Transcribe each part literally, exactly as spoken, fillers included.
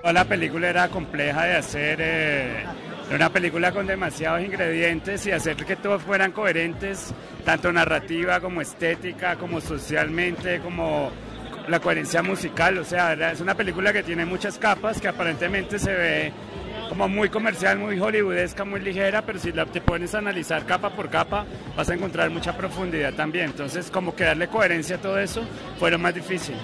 La película era compleja de hacer, eh, era una película con demasiados ingredientes y hacer que todos fueran coherentes, tanto narrativa como estética, como socialmente, como la coherencia musical. O sea, es una película que tiene muchas capas, que aparentemente se ve como muy comercial, muy hollywoodesca, muy ligera, pero si la, te pones a analizar capa por capa, vas a encontrar mucha profundidad también. Entonces, como que darle coherencia a todo eso fue lo más difícil.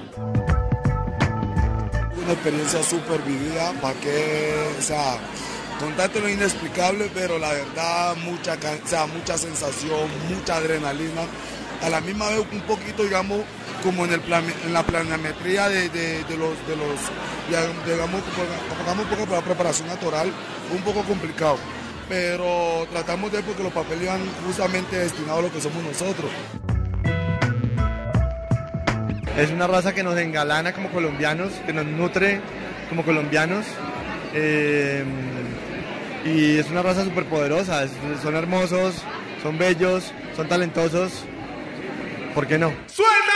Una experiencia súper vivida, para que, o sea, contarte lo inexplicable, pero la verdad, mucha, o sea, mucha sensación, mucha adrenalina, a la misma vez un poquito, digamos, como en, el plan, en la planimetría de, de, de los, de los, digamos, digamos un poco para la preparación natural, un poco complicado, pero tratamos de porque los papeles iban justamente destinados a lo que somos nosotros. Es una raza que nos engalana como colombianos, que nos nutre como colombianos, eh, y es una raza súper poderosa, son hermosos, son bellos, son talentosos, ¿por qué no? ¡Suelta!